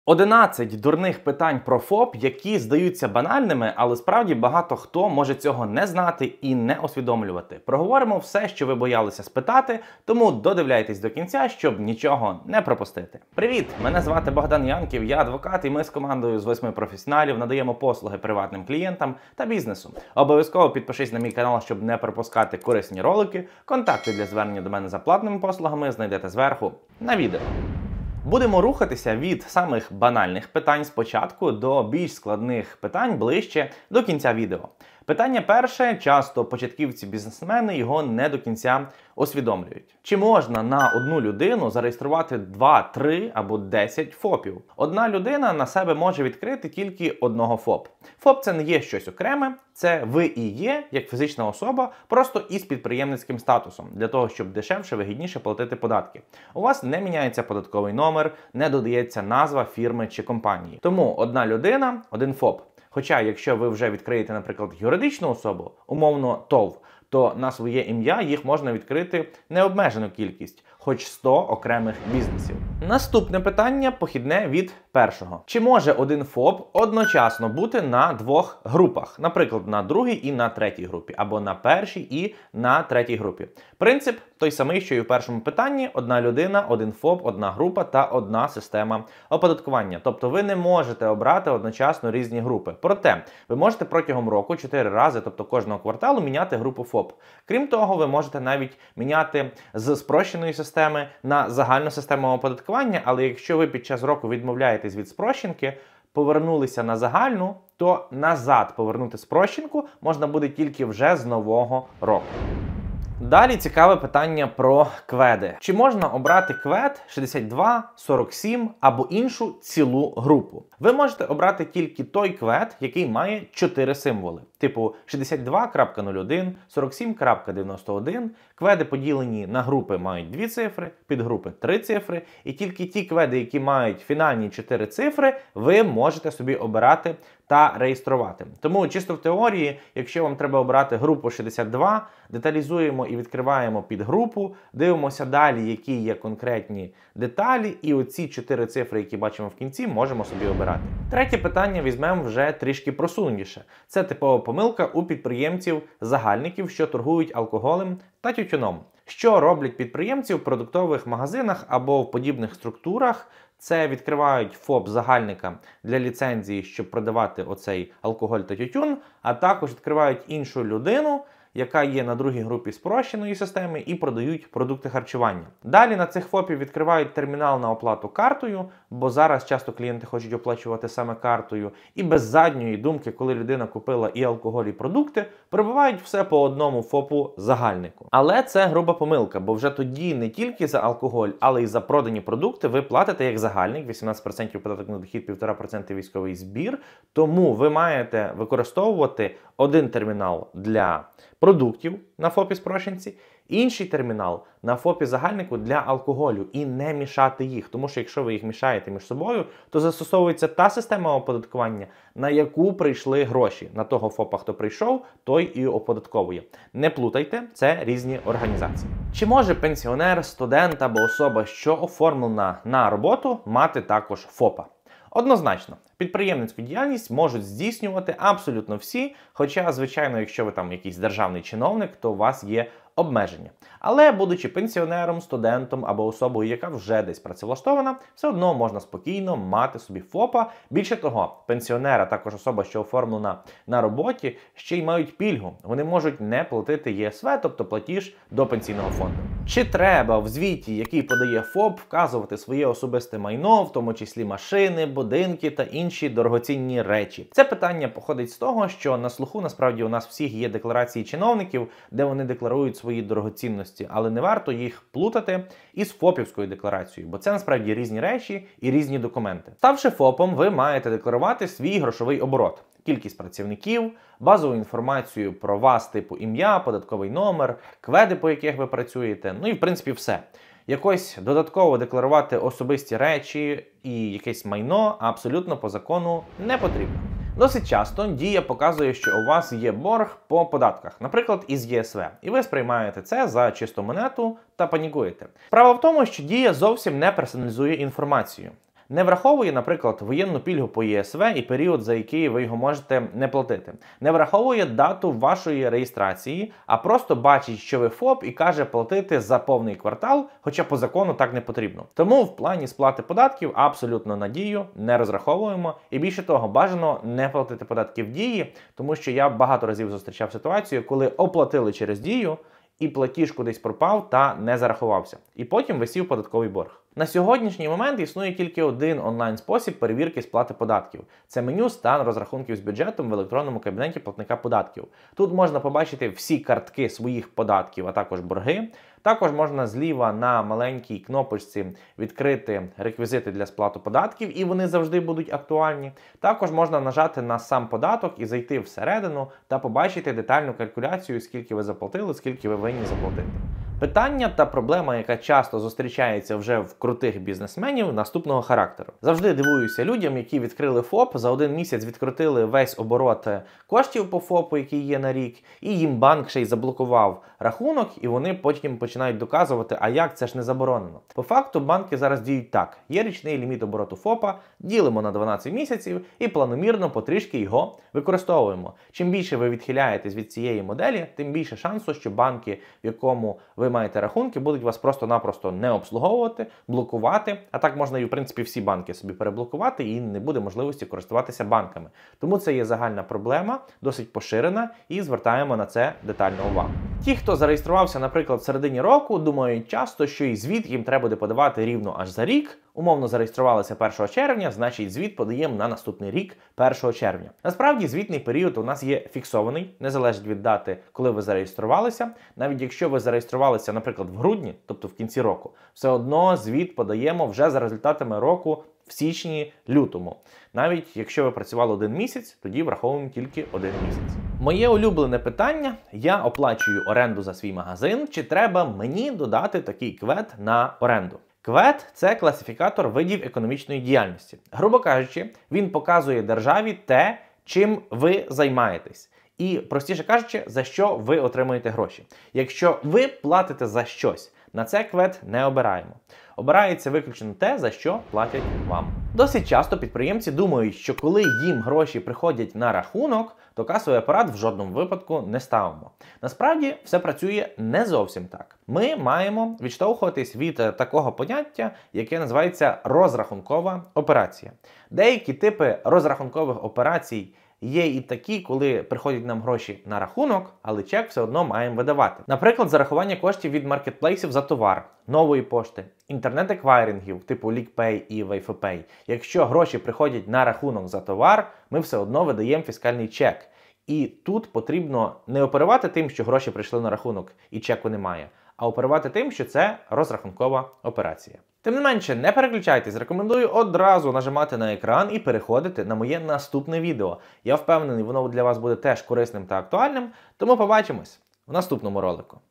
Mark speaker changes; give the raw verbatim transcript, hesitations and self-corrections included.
Speaker 1: одинадцять дурних питань про ФОП, які здаються банальними, але справді багато хто може цього не знати і не усвідомлювати. Проговоримо все, що ви боялися спитати, тому додивляйтесь до кінця, щоб нічого не пропустити. Привіт! Мене звати Богдан Янків, я адвокат, і ми з командою з восьми професіоналів надаємо послуги приватним клієнтам та бізнесу. Обов'язково підпишись на мій канал, щоб не пропускати корисні ролики. Контакти для звернення до мене за платними послугами знайдете зверху на відео. Будемо рухатися від самих банальних питань спочатку до більш складних питань ближче до кінця відео. Питання перше, часто початківці-бізнесмени його не до кінця усвідомлюють. Чи можна на одну людину зареєструвати два, три або десять ФОПів? Одна людина на себе може відкрити тільки одного ФОП. ФОП – це не є щось окреме, це ви і є, як фізична особа, просто із підприємницьким статусом, для того, щоб дешевше, вигідніше платити податки. У вас не міняється податковий номер, не додається назва фірми чи компанії. Тому одна людина – один ФОП. Хоча, якщо ви вже відкриєте, наприклад, юридичну особу, умовно ТОВ, то на своє ім'я їх можна відкрити необмежену кількість, хоч сто окремих бізнесів. Наступне питання похідне від першого. Чи може один ФОП одночасно бути на двох групах? Наприклад, на другій і на третій групі, або на першій і на третій групі. Принцип той самий, що і в першому питанні. Одна людина, один ФОП, одна група та одна система оподаткування. Тобто ви не можете обрати одночасно різні групи. Проте, ви можете протягом року чотири рази, тобто кожного кварталу, міняти групу ФОП. Крім того, ви можете навіть міняти з спрощеної системи на загальну систему оподаткування, але якщо ви під час року відмовляєтесь від спрощенки, повернулися на загальну, то назад повернути спрощенку можна буде тільки вже з нового року. Далі цікаве питання про кведи. Чи можна обрати квед шістдесят два, сорок сім або іншу цілу групу? Ви можете обрати тільки той квед, який має чотири символи. Типу шістдесят два крапка нуль один, сорок сім крапка дев'яносто один. Кведи поділені на групи мають дві цифри, підгрупи три цифри. І тільки ті кведи, які мають фінальні чотири цифри, ви можете собі обирати та реєструвати. Тому чисто в теорії, якщо вам треба обрати групу шістдесят два, деталізуємо і відкриваємо підгрупу, дивимося далі, які є конкретні деталі, і оці чотири цифри, які бачимо в кінці, можемо собі обирати. Третє питання візьмемо вже трішки просунутіше. Це типова помилка у підприємців-загальників, що торгують алкоголем та тютюном. Що роблять підприємці в продуктових магазинах або в подібних структурах? Це відкривають ФОП загальника для ліцензії, щоб продавати оцей алкоголь та тютюн, а також відкривають іншу людину, яка є на другій групі спрощеної системи, і продають продукти харчування. Далі на цих ФОПів відкривають термінал на оплату картою, бо зараз часто клієнти хочуть оплачувати саме картою, і без задньої думки, коли людина купила і алкоголь, і продукти, прибувають все по одному ФОПу загальнику. Але це груба помилка, бо вже тоді не тільки за алкоголь, але й за продані продукти ви платите як загальник, вісімнадцять відсотків податок на дохід, півтора відсотка військовий збір, тому ви маєте використовувати один термінал для продуктів на ФОПі спрощенці, інший термінал на ФОПі загальнику для алкоголю, і не мішати їх, тому що якщо ви їх мішаєте між собою, то застосовується та система оподаткування, на яку прийшли гроші. На того ФОПа, хто прийшов, той і оподатковує. Не плутайте, це різні організації. Чи може пенсіонер, студент або особа, що оформлена на роботу, мати також ФОПа? Однозначно, підприємницьку діяльність можуть здійснювати абсолютно всі, хоча, звичайно, якщо ви там якийсь державний чиновник, то у вас є обмеження. Але, будучи пенсіонером, студентом або особою, яка вже десь працевлаштована, все одно можна спокійно мати собі ФОПа. Більше того, пенсіонера, також особа, що оформлена на роботі, ще й мають пільгу. Вони можуть не платити ЄСВ, тобто платіж до пенсійного фонду. Чи треба в звіті, який подає ФОП, вказувати своє особисте майно, в тому числі машини, будинки та інші дорогоцінні речі? Це питання походить з того, що на слуху насправді у нас всіх є декларації чиновників, де вони декларують свої дорогоцінності, але не варто їх плутати із ФОПівською декларацією, бо це насправді різні речі і різні документи. Ставши ФОПом, ви маєте декларувати свій грошовий оборот, кількість працівників, базову інформацію про вас, типу ім'я, податковий номер, кведи, по яких ви працюєте, ну і в принципі все. Якось додатково декларувати особисті речі і якесь майно абсолютно по закону не потрібно. Досить часто Дія показує, що у вас є борг по податках, наприклад, із ЄСВ, і ви сприймаєте це за чисту монету та панікуєте. Справа в тому, що Дія зовсім не персоналізує інформацію. Не враховує, наприклад, воєнну пільгу по Є С В і період, за який ви його можете не платити. Не враховує дату вашої реєстрації, а просто бачить, що ви ФОП і каже платити за повний квартал, хоча по закону так не потрібно. Тому в плані сплати податків абсолютно на Дію не розраховуємо. І більше того, бажано не платити податки в Дії, тому що я багато разів зустрічав ситуацію, коли оплатили через Дію, і платіж кудись пропав та не зарахувався. І потім висів податковий борг. На сьогоднішній момент існує тільки один онлайн-спосіб перевірки сплати податків. Це меню «Стан розрахунків з бюджетом» в електронному кабінеті платника податків. Тут можна побачити всі картки своїх податків, а також борги. Також можна зліва на маленькій кнопочці відкрити реквізити для сплати податків, і вони завжди будуть актуальні. Також можна нажати на сам податок і зайти всередину та побачити детальну калькуляцію, скільки ви заплатили, скільки ви винні заплатити. Питання та проблема, яка часто зустрічається вже в крутих бізнесменів, наступного характеру. Завжди дивуюся людям, які відкрили ФОП, за один місяць відкрутили весь оборот коштів по ФОПу, який є на рік, і їм банк ще й заблокував рахунок, і вони потім починають доказувати, а як, це ж не заборонено. По факту банки зараз діють так. Є річний ліміт обороту ФОПа, ділимо на дванадцять місяців і планомірно потрішки його використовуємо. Чим більше ви відхиляєтесь від цієї моделі, тим більше шансу, що банки, в якому ви маєте рахунки, будуть вас просто-напросто не обслуговувати, блокувати, а так можна і в принципі всі банки собі переблокувати і не буде можливості користуватися банками. Тому це є загальна проблема, досить поширена, і звертаємо на це детальну увагу. Ті, хто зареєструвався, наприклад, в середині року, думають часто, що і звіт їм треба буде подавати рівно аж за рік. Умовно зареєструвалися першого червня, значить звіт подаємо на наступний рік першого червня. Насправді звітний період у нас є фіксований, не залежить від дати, коли ви зареєструвалися. Навіть якщо ви зареєструвалися, наприклад, в грудні, тобто в кінці року, все одно звіт подаємо вже за результатами року в січні-лютому. Навіть якщо ви працювали один місяць, тоді враховуємо тільки один місяць. Моє улюблене питання: я оплачую оренду за свій магазин, чи треба мені додати такий квет на оренду? Квет – це класифікатор видів економічної діяльності. Грубо кажучи, він показує державі те, чим ви займаєтесь. І, простіше кажучи, за що ви отримуєте гроші. Якщо ви платите за щось, на це квет не обираємо. Обирається виключно те, за що платять вам. Досить часто підприємці думають, що коли їм гроші приходять на рахунок, то касовий апарат в жодному випадку не ставимо. Насправді, все працює не зовсім так. Ми маємо відштовхуватись від такого поняття, яке називається розрахункова операція. Деякі типи розрахункових операцій є і такі, коли приходять нам гроші на рахунок, але чек все одно маємо видавати. Наприклад, зарахування коштів від маркетплейсів за товар, нової пошти, інтернет-еквайрингів типу LeakPay і WayFoPay. Якщо гроші приходять на рахунок за товар, ми все одно видаємо фіскальний чек. І тут потрібно не оперувати тим, що гроші прийшли на рахунок і чеку немає, а оперувати тим, що це розрахункова операція. Тим не менше, не переключайтесь, рекомендую одразу нажимати на екран і переходити на моє наступне відео. Я впевнений, воно для вас буде теж корисним та актуальним, тому побачимось в наступному ролику.